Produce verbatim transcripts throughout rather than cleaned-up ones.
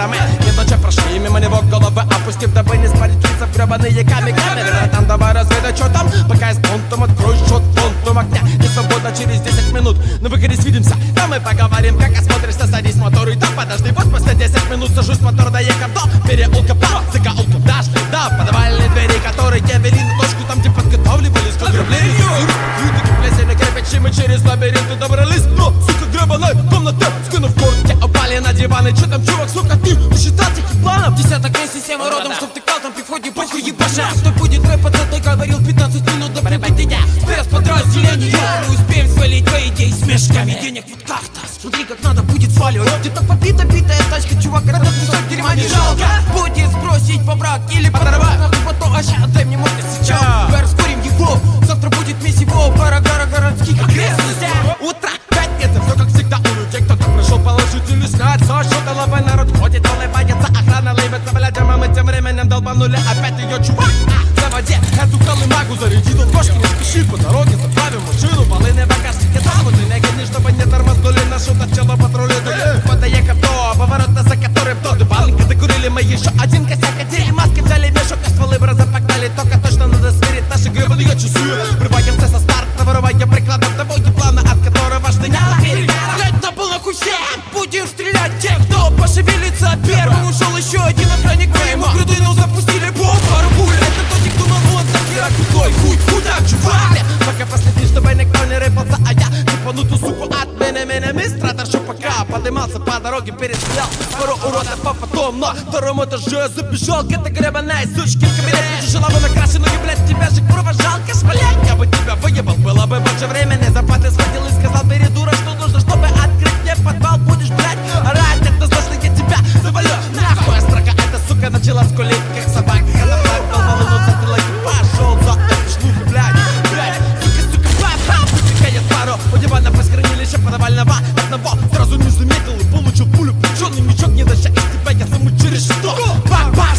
мы недолго прошли мимо него, головы опустив, дабы не спалить лица в гребаные камиками. Там давай разведай, что там, пока я с понтом открою счет понтом огня. Не свободно через десять минут, на выходе свидимся. Там мы поговорим, как осмотришься, садись мотор и да, подожди, вот после десять минут сажусь, мотор доехав до переулка, по закоулкам дошли до подвальной двери, которые вели на точку там, где подготавливались к ограблению. Плесень на кирпичи, мы через лабиринты добрались до, сука, гребаной комнаты. Скинув куртки, упали на диваны. Че там, чувак, сука, ты посчитал таких планов? Десяток вместе с тем родом, чтоб ты кал там при входе похуй ебаша. Кто будет рэпать, ты говорил пятнадцать минут до прибытия спецподразделения. Мы успеем свалить твои идеи с мешками денег вот как-то. Смотри, как надо будет сваливать. Где-то побита битая тачка, чувак, этот кусок дерьма не жалко. Будет сбросить по брак или подорвать. Нахуй потом, а ща отдай мне мой сейчас. Мы раскурим его, завтра будет месиво. Пара-гара городских окрестностей. Утро, пятница, все как всегда у людей. Кто-то пришел положить или снять. Со счета лобой народ ходит, улыбается. Охрана лыбится, блядь, а мы тем временем долбанули опять ее, чувак. Заводи эту колымагу, заряди долбошки, не спеши по дороге, заправим машину. Полыны багажники там, ты не гони, чтобы не тормознули нашу начало патрули. Подоехав до поворота, за которым тоды баллинга докурили мы еще один косяк. Одели маски, взяли мешок, а стволы браза погнали. Только точно надо сверить наши гребаные часы. Врываемся со старта, вырывая прикладом того плана, от которого штыня перед. Блять, на пол нахуй всем! Будем стрелять тех, кто пошевелится первым. Ушел еще один охранник, мы ему грудину запустили бомбу. Пару пуль, это тот, кто думал, он так хера крутой. Хуй, куда, чувак? Пока последний, чтобы никто не рыпался, а я цепану ту суку от меня, меня быстро торчу, пока поднимался по дороге, перестрелял пару уродов, а потом на втором этаже забежал к этой гребаной сучке в кабинет. Жила бы накрашенную, блядь, тебя же курва жалко, блядь. Я бы тебя выебал, было бы больше времени. Запаты схватил и сказал, бери, дура, что нужно, чтобы открыть мне подвал. Будешь, блядь, орать, это значит, я тебя завалю. Нахуй строка, эта сука начала скулить, как собака. Она плакала, волну затылок и пошел за эту шлюху, блядь, блядь. Сука, сука, папа, вытекает пару. У дивана посхоронилища подавального одного. Сразу не заметил и получил пулю, плеченый мечок, не доща из тебя, я саму через что. Бах-бах,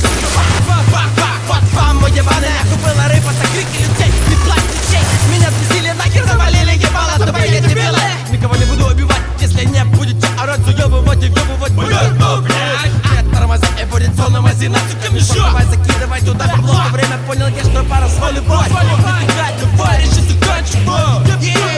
бах-бах, бах-бах, мой ебаный. Было рыпаться, крики людей, не плачь детей. Меня взбесили, нахер завалили, ебало, тупые дебилы. Никого не буду убивать, если не будете орать, заебывать и въебывать. Нет, тормоза и будет зона мазина, сука, мешок. Давай закидывай туда бабло, время понял я, что пора сваливать. Не тягать, давай, реши заканчивай.